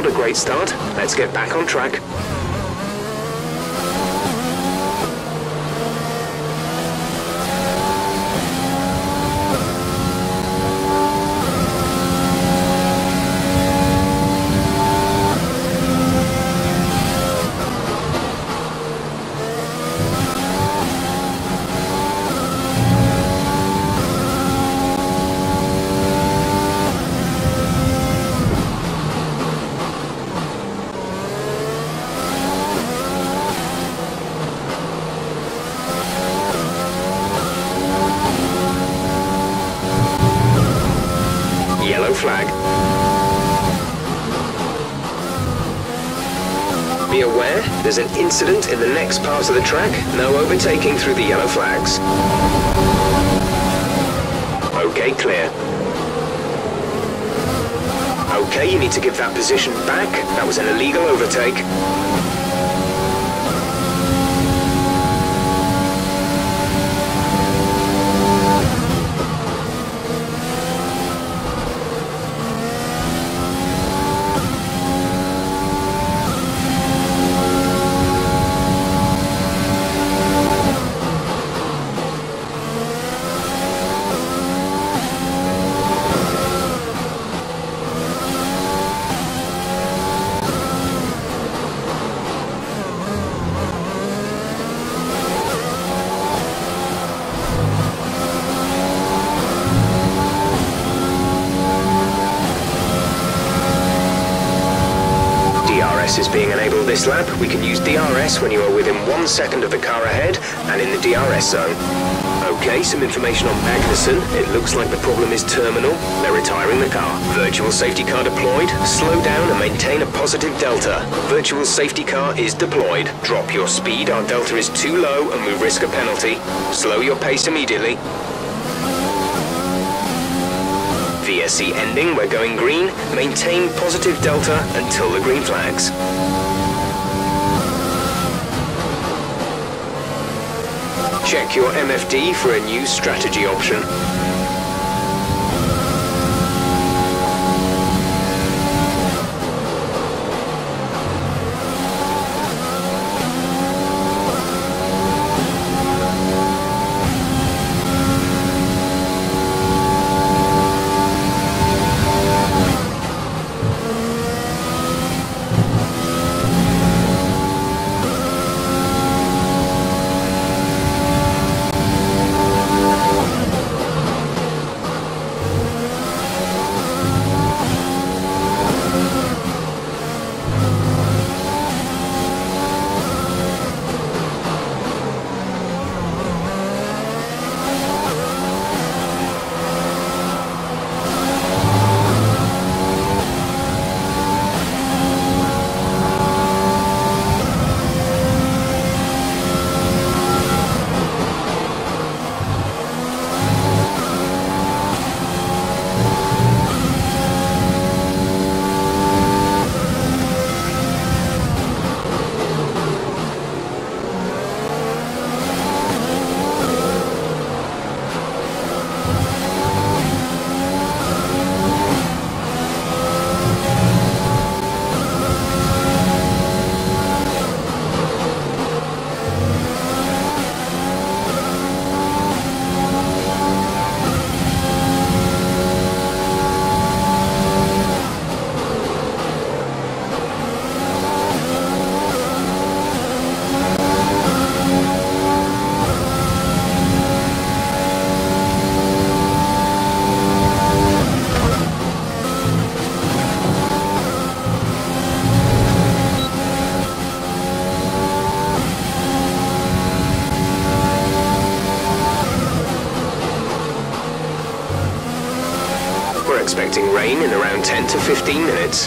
not a great start. Let's get back on track. Yellow flag. Be aware, there's an incident in the next part of the track. No overtaking through the yellow flags. Okay, clear. Okay, you need to give that position back. That was an illegal overtake. DRS is being enabled this lap. We can use DRS when you are within 1 second of the car ahead and in the DRS zone. Okay, some information on Magnussen. It looks like the problem is terminal. They're retiring the car. Virtual safety car deployed. Slow down and maintain a positive delta. Virtual safety car is deployed. Drop your speed. Our delta is too low and we risk a penalty. Slow your pace immediately. VSC ending, we're going green. Maintain positive delta until the green flags. Check your MFD for a new strategy option. We're expecting rain in around 10 to 15 minutes.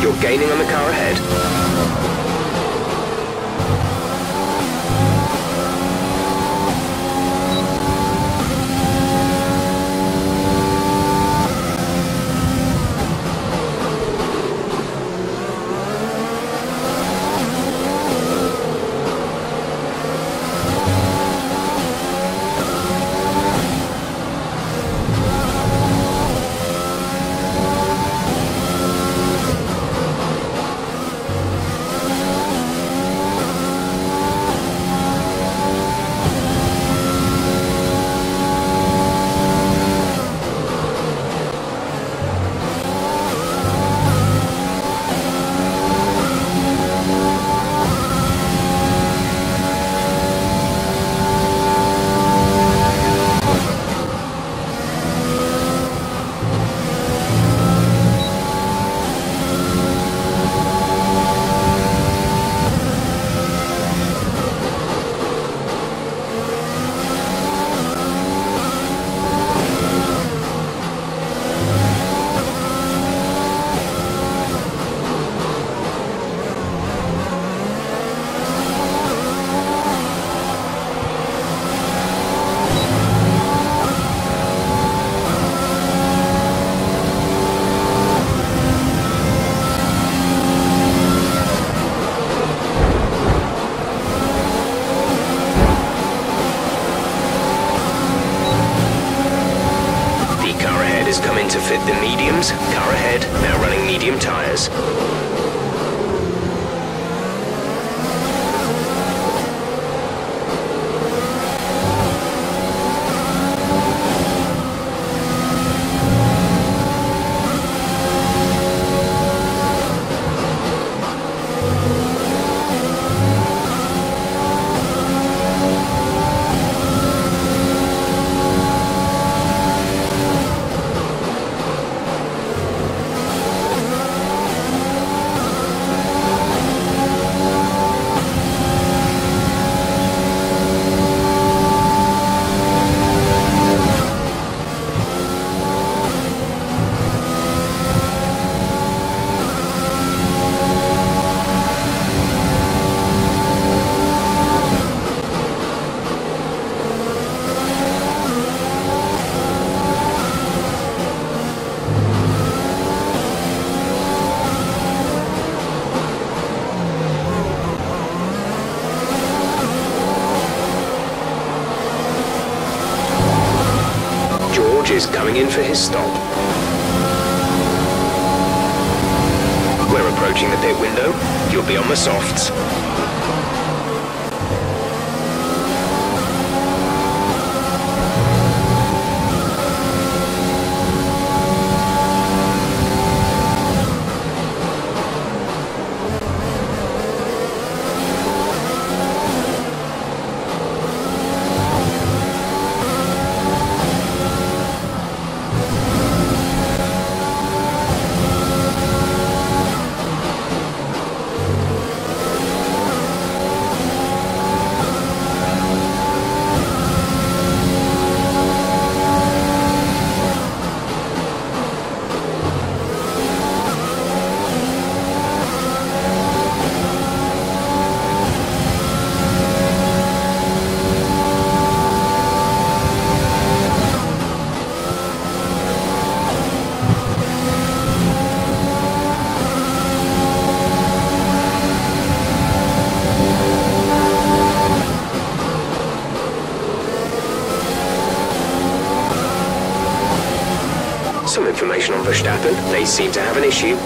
You're gaining on the car ahead. To fit the mediums, car ahead, now running medium tires. Is coming in for his stop. We're approaching the pit window. You'll be on the softs. Some information on Verstappen. They seem to have an issue.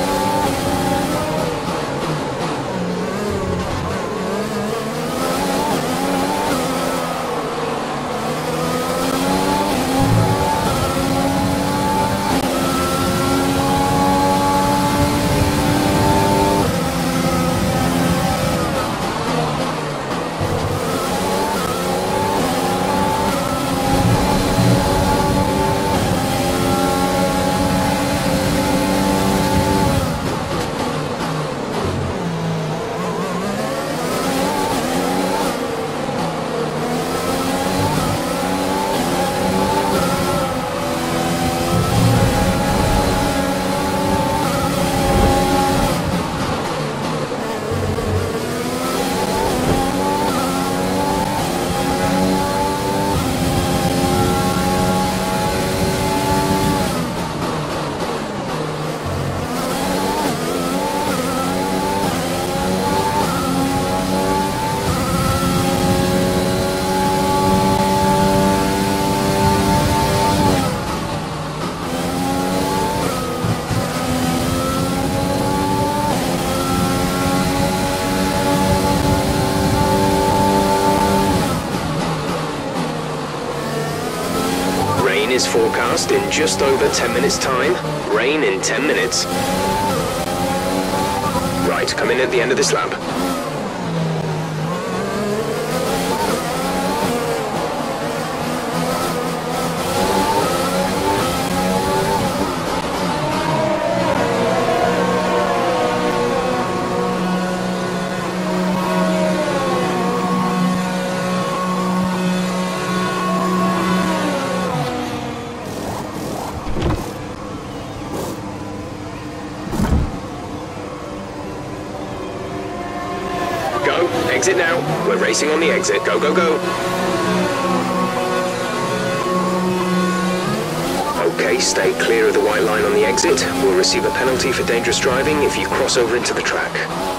is forecast in just over 10 minutes' time. Rain in 10 minutes. Right, come in at the end of this lap. Exit now. We're racing on the exit. Go, go, go. Okay, stay clear of the white line on the exit. We'll receive a penalty for dangerous driving if you cross over into the track.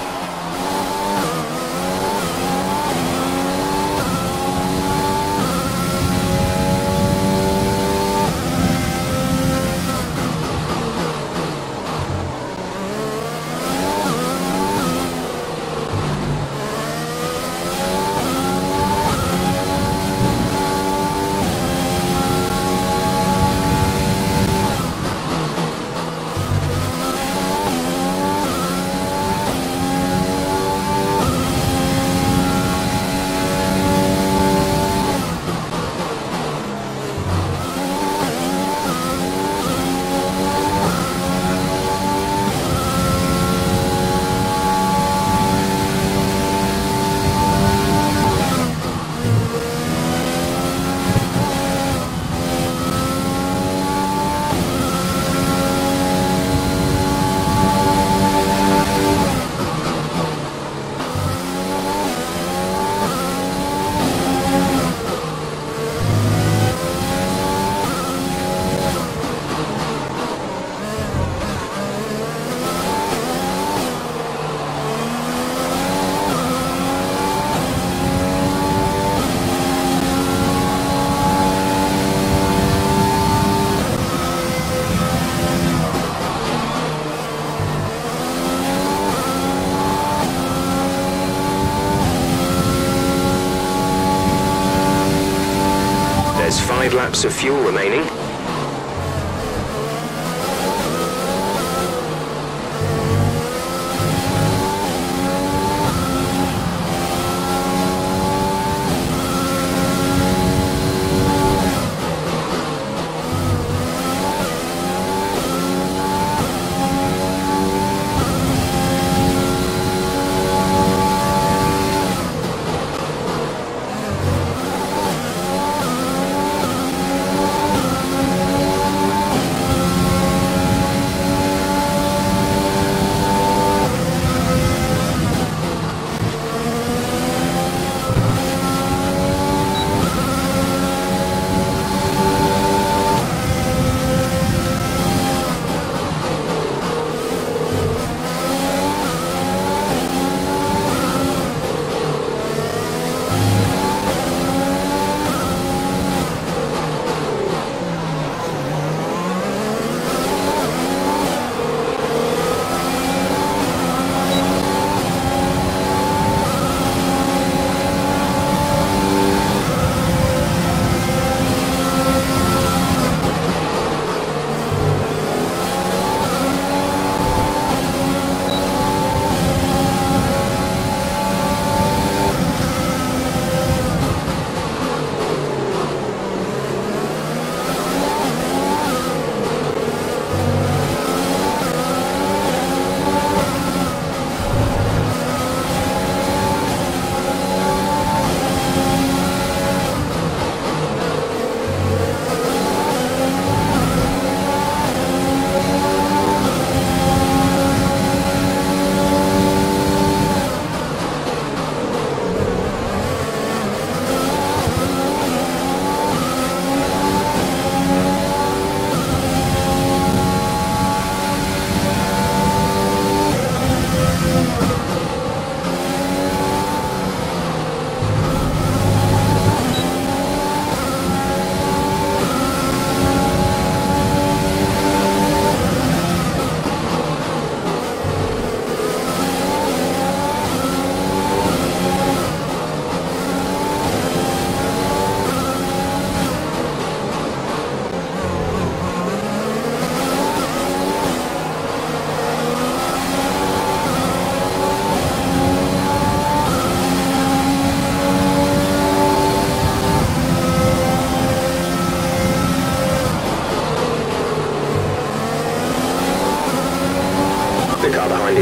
There's 5 laps of fuel remaining.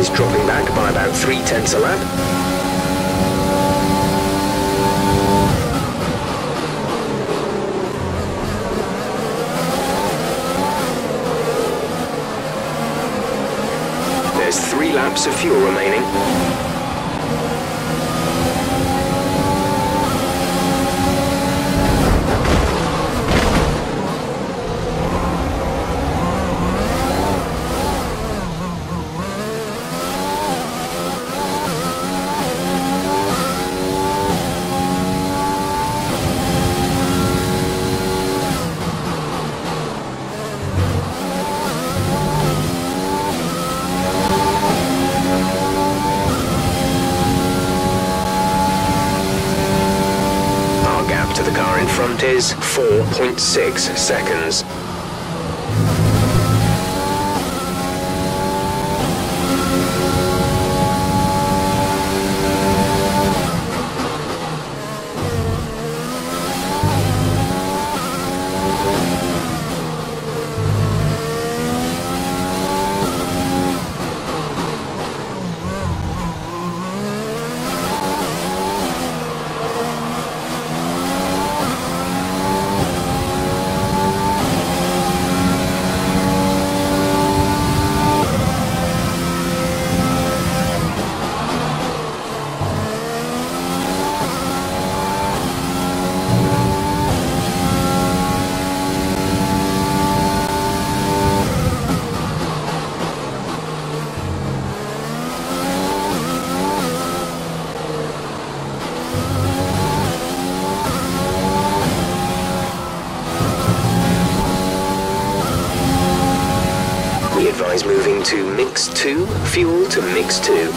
is dropping back by about 3/10 a lap. There's 3 laps of fuel remaining. To the car in front is 4.6 seconds. Advise moving to mix 2, fuel to mix 2.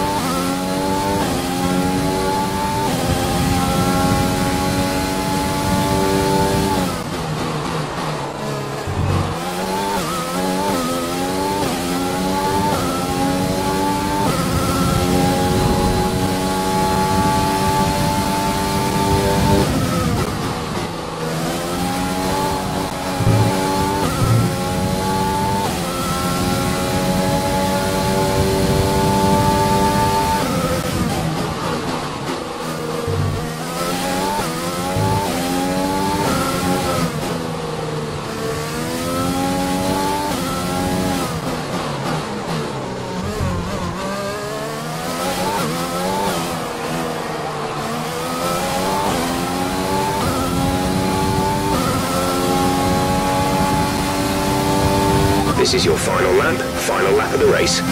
This is your final lap of the race.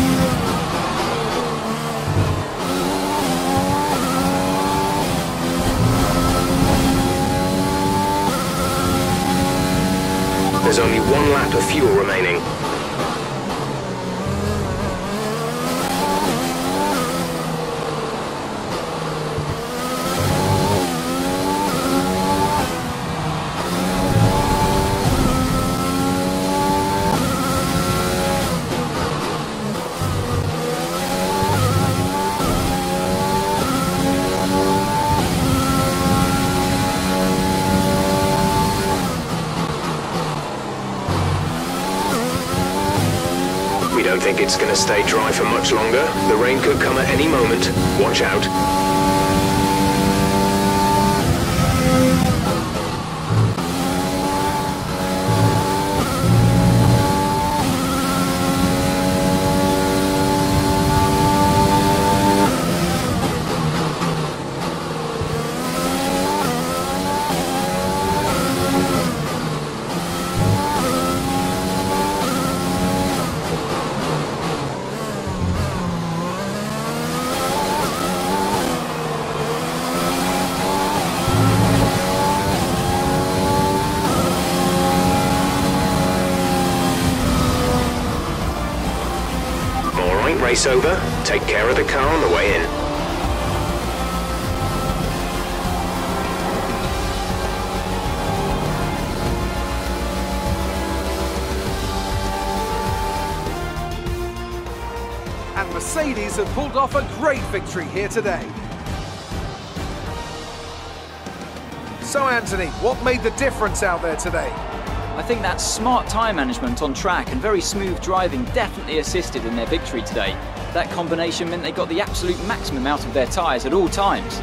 There's only 1 lap of fuel remaining. We don't think it's going to stay dry for much longer. The rain could come at any moment. Watch out. Race over. Take care of the car on the way in. And Mercedes have pulled off a great victory here today. So Anthony, what made the difference out there today? I think that smart tyre management on track and very smooth driving definitely assisted in their victory today. That combination meant they got the absolute maximum out of their tyres at all times.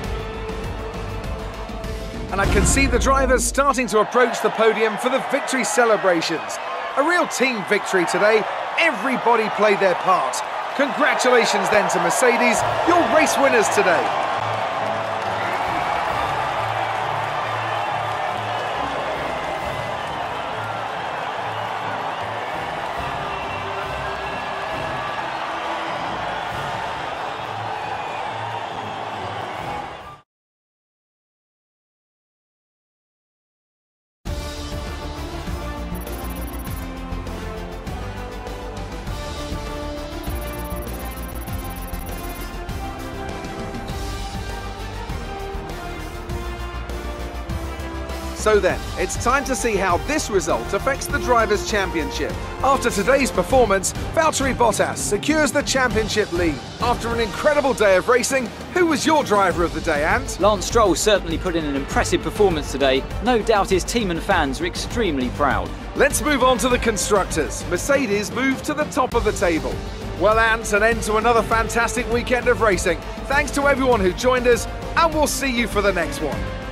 And I can see the drivers starting to approach the podium for the victory celebrations. A real team victory today. Everybody played their part. Congratulations then to Mercedes, your race winners today. So then, it's time to see how this result affects the Drivers' Championship. After today's performance, Valtteri Bottas secures the championship lead. After an incredible day of racing, who was your driver of the day, Ant? Lance Stroll certainly put in an impressive performance today. No doubt his team and fans are extremely proud. Let's move on to the constructors. Mercedes moved to the top of the table. Well, Ant, an end to another fantastic weekend of racing. Thanks to everyone who joined us, and we'll see you for the next one.